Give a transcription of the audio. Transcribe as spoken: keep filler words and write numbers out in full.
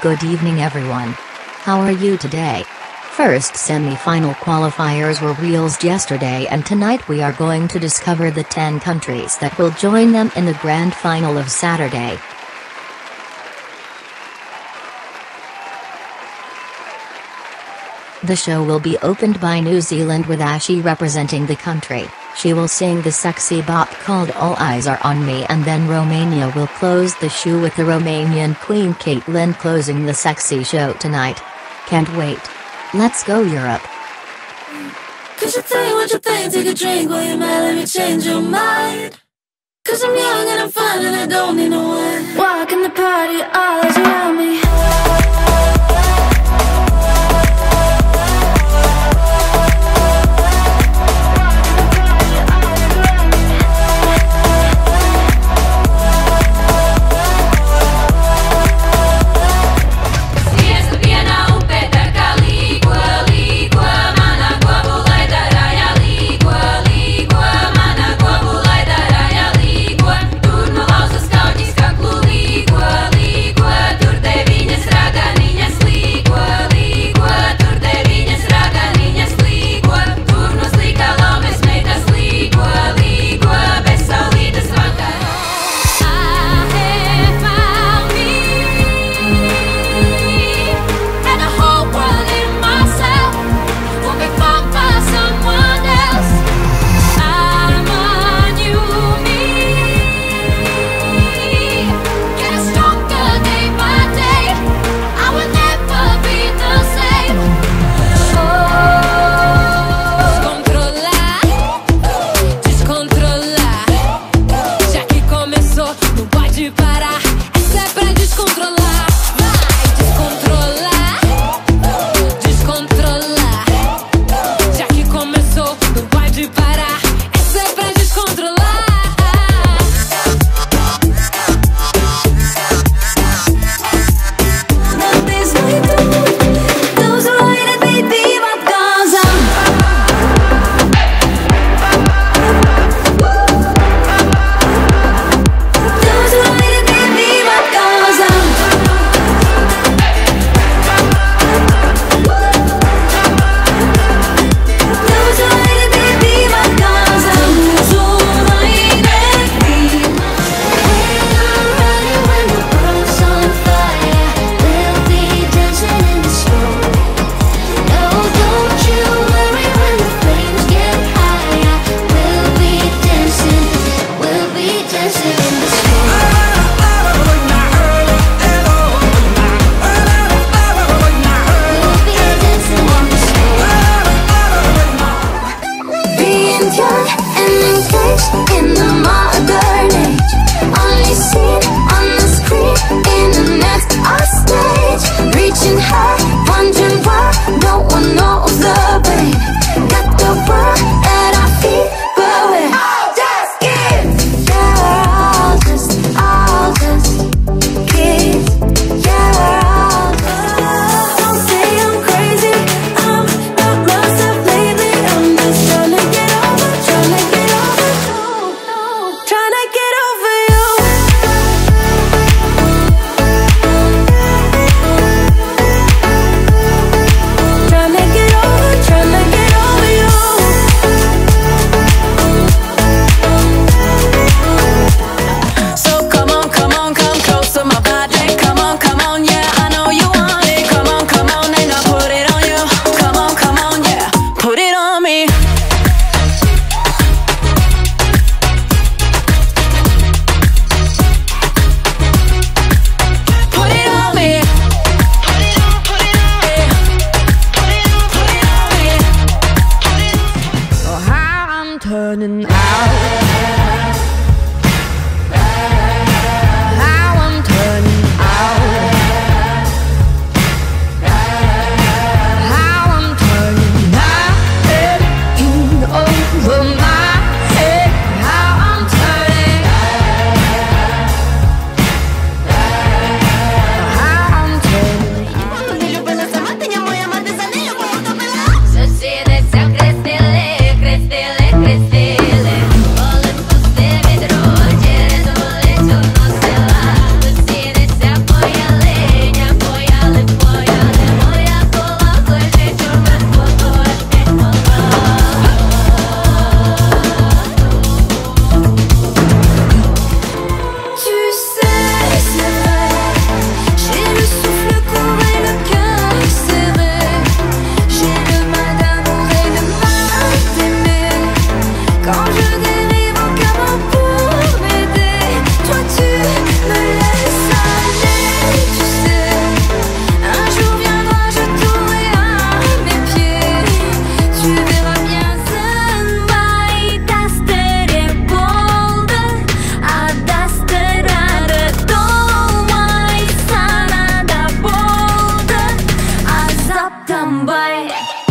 Good evening everyone. How are you today? First semi-final qualifiers were revealed yesterday, and tonight we are going to discover the ten countries that will join them in the grand final of Saturday. The show will be opened by New Zealand with Ashi representing the country. She will sing the sexy bop called All Eyes Are On Me, and then Romania will close the show with the Romanian Queen Caitlin closing the sexy show tonight. Can't wait. Let's go Europe. Cause you tell you what you think, take a drink while you're mad, let me change your mind. Cause I'm young and I'm fine and I don't need no one. Walk in the party, all eyes around me. Tur no lauzas kaudīs kaklu līgo, līgo, tur tevi Dumb boy.